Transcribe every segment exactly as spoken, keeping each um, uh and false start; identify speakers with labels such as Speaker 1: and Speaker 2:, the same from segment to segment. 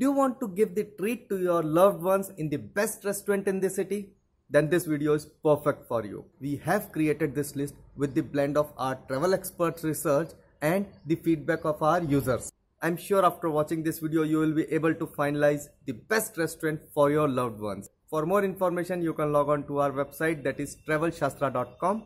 Speaker 1: Do you want to give the treat to your loved ones in the best restaurant in the city? Then this video is perfect for you. We have created this list with the blend of our travel experts research and the feedback of our users. I'm sure after watching this video you will be able to finalize the best restaurant for your loved ones. For more information you can log on to our website, that is travel shastra dot com.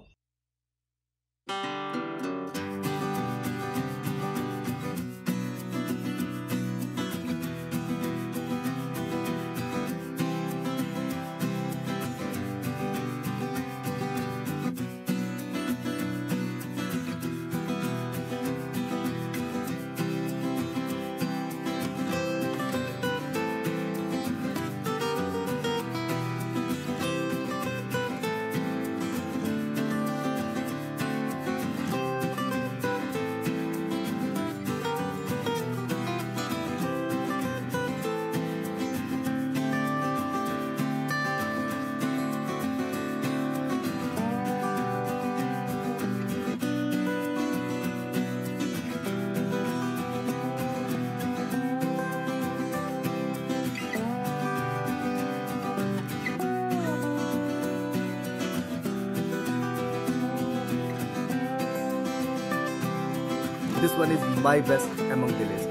Speaker 1: This one is my best among the list.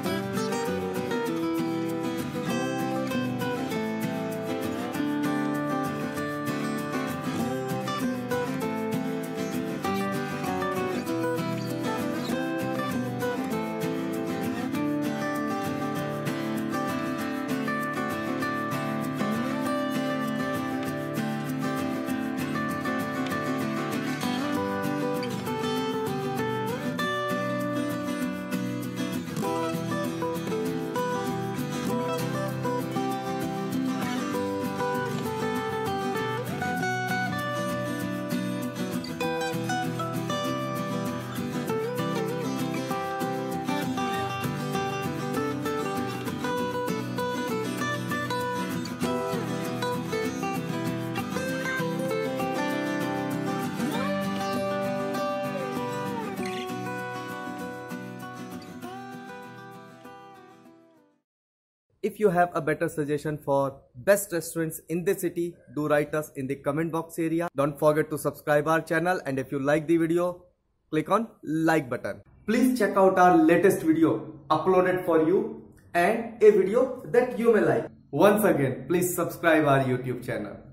Speaker 1: If you have a better suggestion for best restaurants in the city, do write us in the comment box area. Don't forget to subscribe our channel, and if you like the video, click on like button. Please check out our latest video uploaded for you and a video that you may like. Once again, please subscribe our YouTube channel.